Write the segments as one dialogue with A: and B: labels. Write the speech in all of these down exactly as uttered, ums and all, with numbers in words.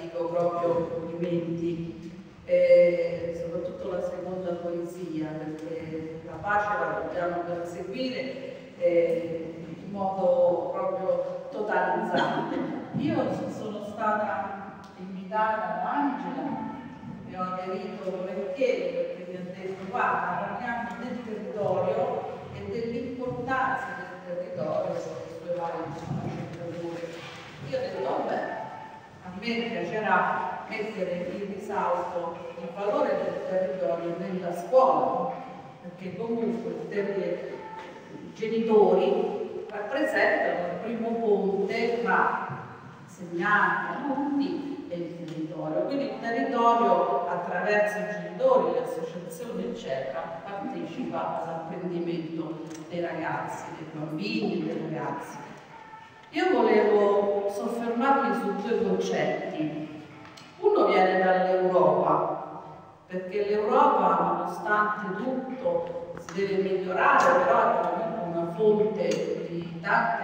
A: dico proprio complimenti, eh, soprattutto la seconda poesia, perché la pace la dobbiamo perseguire eh, in modo proprio totalizzante. Io sono stata invitata da Angela e ho aderito volentieri perché mi ha detto guarda, parliamo del territorio e dell'importanza del territorio sulle sue varie sfaccettature. Io ho detto vabbè, a me piacerà mettere in risalto il valore del territorio nella scuola, perché comunque i genitori rappresentano il primo ponte tra insegnanti, alunni e il territorio. Quindi il territorio attraverso i genitori, le associazioni eccetera partecipa all'apprendimento dei ragazzi, dei bambini, dei ragazzi. Io volevo soffermarmi su due concetti. Uno viene dall'Europa, perché l'Europa, nonostante tutto, si deve migliorare, però è comunque una fonte di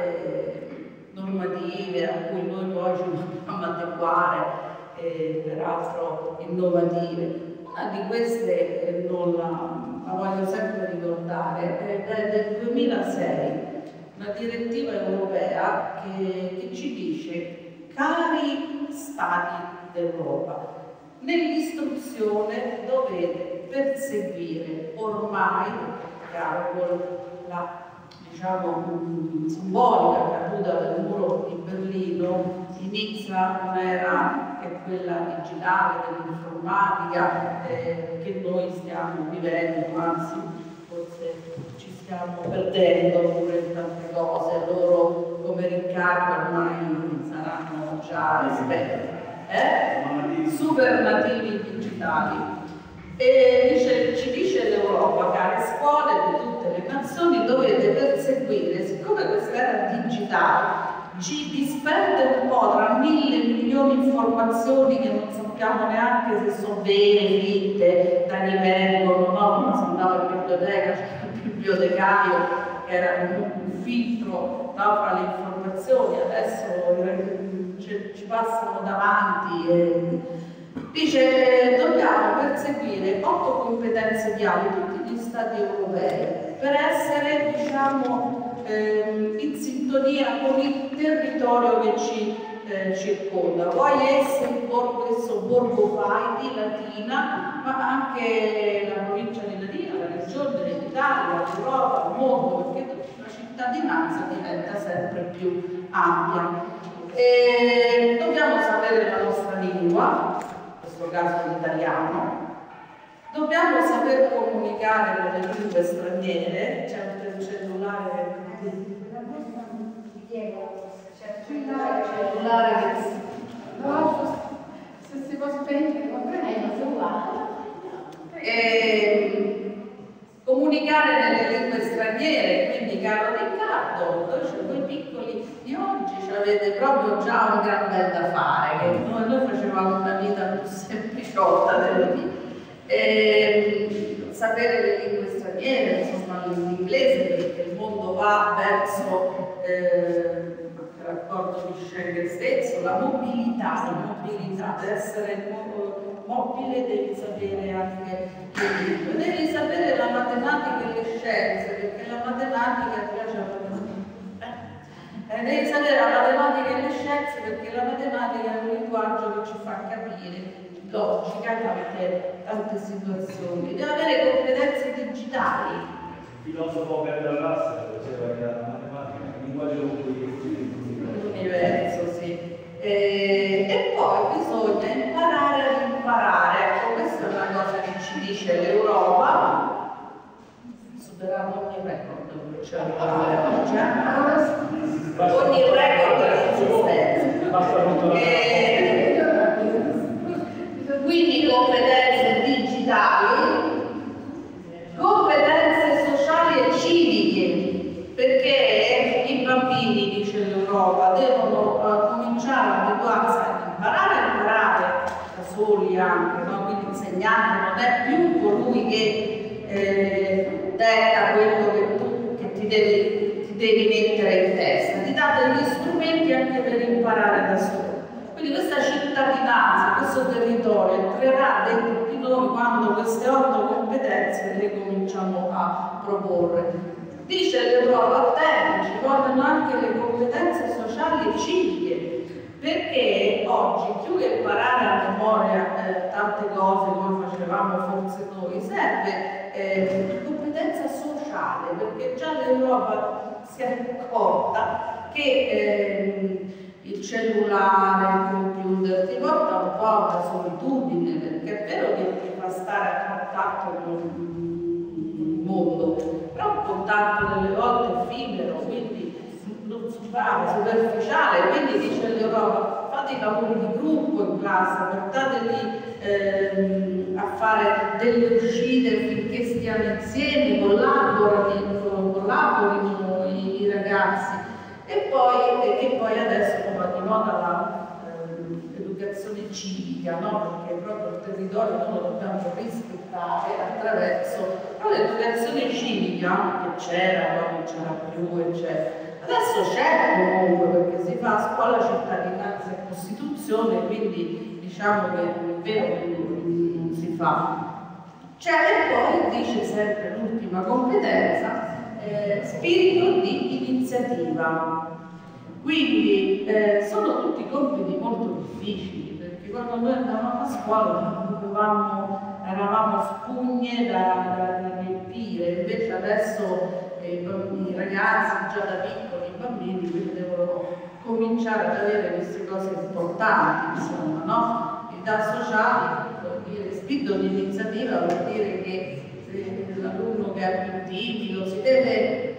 A: tante normative a cui noi poi ci dobbiamo adeguare, eh, peraltro innovative. Una di queste, eh, non la, la voglio sempre ricordare, è del duemilasei. Una direttiva europea che, che ci dice, cari Stati d'Europa, nell'istruzione dovete perseguire ormai, chiaro, con la diciamo, simbolica caduta del muro di Berlino, inizia un'era che è quella digitale, dell'informatica, eh, che noi stiamo vivendo, anzi forse ci stiamo perdendo pure in tante cose. Loro come Riccardo ormai saranno già esperti, eh? Super nativi digitali. E dice, ci dice l'Europa, care scuole di tutte le nazioni, dovete perseguire, siccome questa era digitale, ci disperde un po' tra mille milioni di informazioni che non sappiamo neanche se sono vere, fitte, da chi vengono, no? Quando si andava in biblioteca, c'era il bibliotecario che era comunque un filtro, no, fra le informazioni, adesso ci, ci passano davanti. E... dice dobbiamo perseguire otto competenze chiave tutti gli Stati europei per essere, diciamo, eh, in sintonia con il territorio che ci eh, circonda, vuoi esse il borgo, esso Borgo Fai di Latina, ma anche la provincia di Latina, la regione, l'Italia, l'Europa, il mondo, perché la cittadinanza diventa sempre più ampia. E dobbiamo sapere la nostra lingua, in questo caso l'italiano, dobbiamo saper comunicare con le lingue straniere, c'è un cellulare cellulare che
B: no, se si può spegnere con il cellulare.
A: E comunicare nelle lingue straniere, quindi caro Riccardo, voi, voi piccoli di oggi avete proprio già un gran bel da fare, che noi, noi facevamo una vita più sempliciotta, devo dire. E, sapere le lingue straniere, insomma l'inglese, perché il mondo va verso eh, l'accordo di Schengen stesso, la mobilità, la mobilità, per essere mobile devi sapere anche le lingue, devi sapere la matematica e le scienze, perché la matematica piace a eh, devi sapere la matematica e le scienze, perché la matematica è un linguaggio che ci fa capire logica in tante, tante situazioni. Devi avere competenze digitali.
C: Il filosofo Bernard Russell diceva che la matematica è un linguaggio con cui
A: l'universo, sì. E, e poi bisogna imparare ad imparare. Ecco, questa è una cosa che ci dice l'Europa, superando ogni record, cioè ogni record dell'esistenza. Quindi competenze digitali, competenze sociali e civiche, perché i bambini, dice l'Europa, devono uh, cominciare a abituarsi a imparare a imparare da soli anche, no? Quindi l'insegnante non è più colui che eh, detta quello che tu che ti, devi, ti devi mettere in testa, ti dà degli strumenti anche per imparare da soli. Quindi questa cittadinanza suo territorio, entrerà dentro di noi quando queste otto competenze le cominciamo a proporre. Dice l'Europa, attenti, ci vogliono anche le competenze sociali e civiche, perché oggi più che imparare a memoria eh, tante cose come facevamo forse noi, serve eh, competenza sociale, perché già l'Europa si è accorta che eh, il cellulare, il computer ti porta un po' a una solitudine, perché è vero che ti fa stare a contatto con il mondo, però un contatto delle volte effimero, quindi non si fa, superficiale, quindi dice l'Europa, fate i lavori di gruppo in classe, portateli ehm, a fare delle uscite finché stiano insieme, collaborino, collaborino i, i ragazzi. E poi, e poi adesso come va di moda l'educazione eh, civica, no? Perché proprio il territorio noi lo dobbiamo rispettare attraverso l'educazione civica, che c'era, poi non c'era più, eccetera. Adesso c'è comunque, perché si fa scuola, cittadinanza e Costituzione, quindi diciamo che è vero che non si fa. C'è e poi dice sempre l'ultima competenza, Eh, spirito di iniziativa. Quindi eh, sono tutti compiti molto difficili, perché quando noi andavamo a scuola dovevamo, eravamo spugne da, da riempire, invece adesso eh, i ragazzi già da piccoli, i bambini, quindi devono cominciare ad avere queste cose importanti, insomma, no? Età sociali, vuol dire spirito di iniziativa, vuol dire che l'alunno che è più timido si deve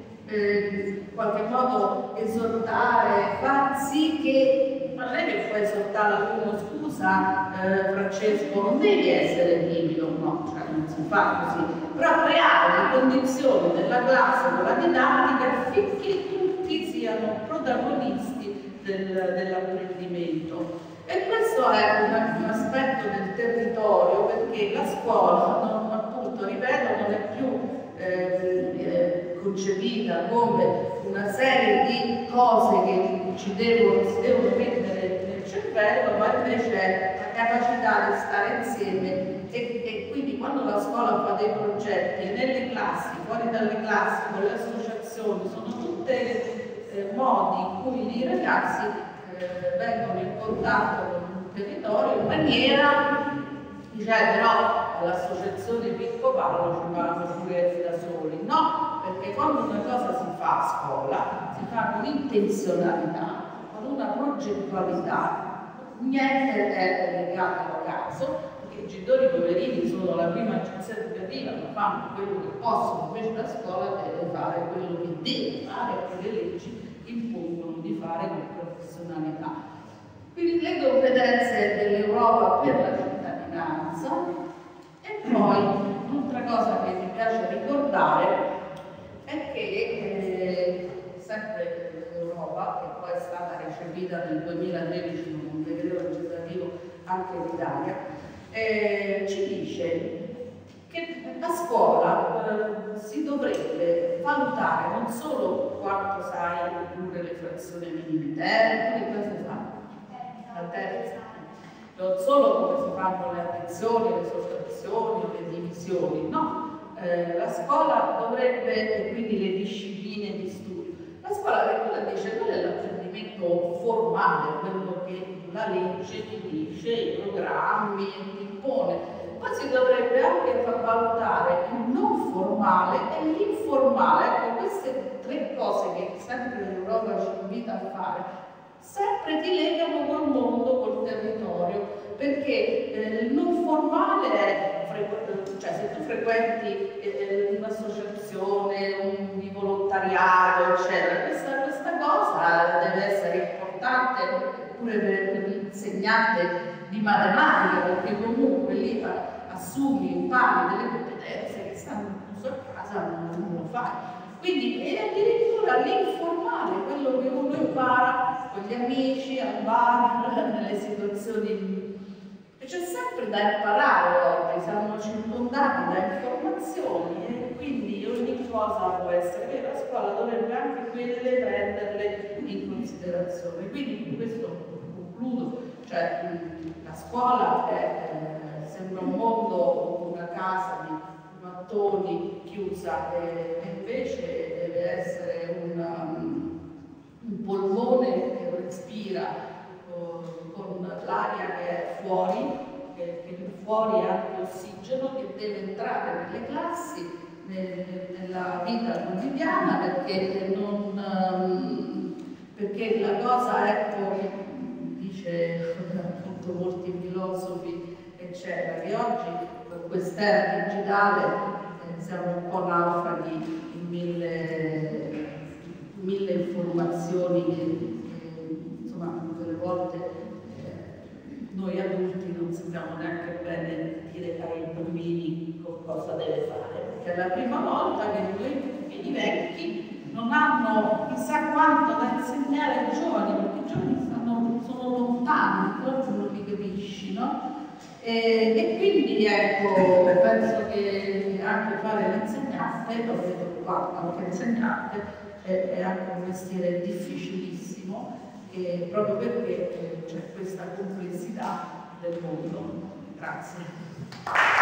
A: eh, in qualche modo esortare, far sì che, ma non è che puoi esortare l'alunno, scusa eh, Francesco, non devi essere timido, no, cioè non si fa così, però creare le condizioni della classe con la didattica affinché tutti siano protagonisti del, dell'apprendimento. E questo è un, un aspetto del territorio, perché la scuola non, appunto, ripeto, non è più eh, eh, concepita come una serie di cose che ci devono, si devono mettere nel cervello, ma invece è la capacità di stare insieme e, e quindi quando la scuola fa dei progetti nelle classi, fuori dalle classi, con le associazioni, sono tutte eh, modi in cui i ragazzi eh, vengono in contatto con il territorio in maniera, cioè però all'associazione Picco Pallo ci vanno pure da soli, no? Perché quando una cosa si fa a scuola, si fa con intenzionalità, con una progettualità, niente è legato al caso, perché i genitori poverini sono la prima agenzia educativa, ma fanno quello che possono, invece la scuola deve fare quello che deve fare, che le leggi impongono di fare con professionalità. Quindi le competenze dell'Europa per la cittadinanza. E poi un'altra cosa che mi piace ricordare è che eh, sempre l'Europa, che poi è stata recepita nel duemilatredici con un decreto legislativo anche in Italia, eh, ci dice che a scuola eh, si dovrebbe valutare non solo quanto sai ridurre le frazioni minime termini, che cosa si fa? La terza. Non solo come si fanno le addizioni, le sottrazioni, le divisioni, no. Eh, la scuola dovrebbe, e quindi le discipline di studio, la scuola che cosa dice? Quello è l'apprendimento formale, quello che la legge ti dice, i programmi ti impone. Poi si dovrebbe anche far valutare il non formale e l'informale. Ecco, queste tre cose che sempre l'Europa ci invita a fare, sempre ti legano col mondo, col territorio, perché eh, il non formale è, cioè se tu frequenti eh, un'associazione, un di volontariato, eccetera, questa, questa cosa deve essere importante pure per, per l'insegnante di matematica, perché comunque lì assumi, impari delle competenze che stanno in sua casa non lo fai. Quindi è addirittura l'informale, quello che uno impara con gli amici, al bar, nelle situazioni. E c'è sempre da imparare oggi, siamo circondati da informazioni e quindi ogni cosa può essere vera. La scuola dovrebbe anche quelle prenderle in considerazione. Quindi con questo concludo. Cioè, mh, la scuola è, eh, sembra un mondo, una casa di mattoni chiusa, e, e invece deve essere un, um, un polmone che respira uh, con l'aria che è fuori, che, che fuori ha anche ossigeno, che deve entrare nelle classi, nel, nella vita quotidiana, perché, non, um, perché la cosa, ecco, che dice appunto molti filosofi, eccetera, che oggi con quest'era digitale eh, siamo un po' naufraghi in mille, mille informazioni che, che insomma delle volte eh, noi adulti non sappiamo neanche bene dire ai bambini cosa deve fare, perché è la prima volta che noi, che i vecchi, non hanno chissà quanto da insegnare ai giovani, perché i giovani stanno, sono lontani, proprio non li capisci, no? E, e quindi ecco, penso che anche fare l'insegnante, lo vedo qua, anche insegnante, è, è anche un mestiere difficilissimo, e proprio perché c'è questa complessità del mondo. Grazie.